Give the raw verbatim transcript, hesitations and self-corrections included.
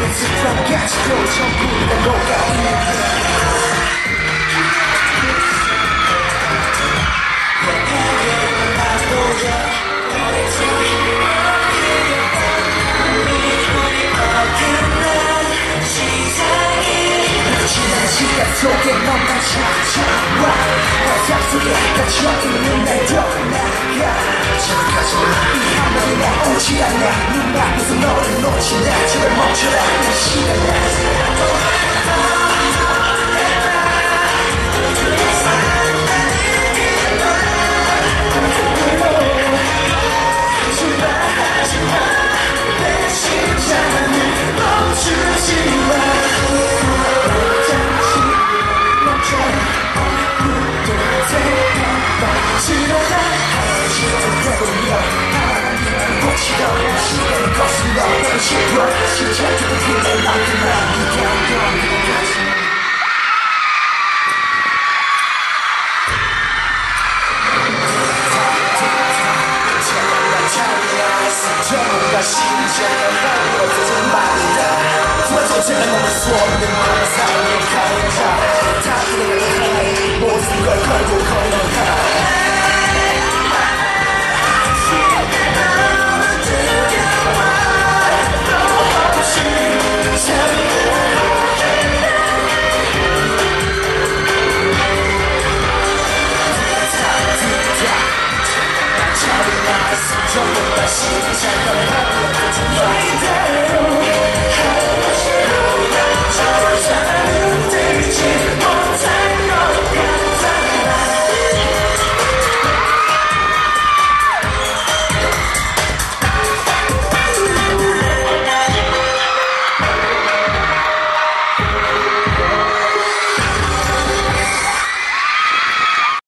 습관까지도 전부 다 녹아있는 시간 속에 너만 찾아와 화상 속에 갇혀있는 날 떠나가 저기까지는 이 한번이 나 오지 않아 눈앞에서 너를 놓치나 제발 멈춰라 이 시간아 시간이 거슬러 너를 싶어 시작부터 그날 만큼 난 이겨내기까지 전부가 심장을 넘어서는 말이다 부어져 제가 너무 수없는 마음을 사랑에 가려가 다 그래도 하나의 모든 걸 걸고 걸어가 전부 다 시작을 하고 있는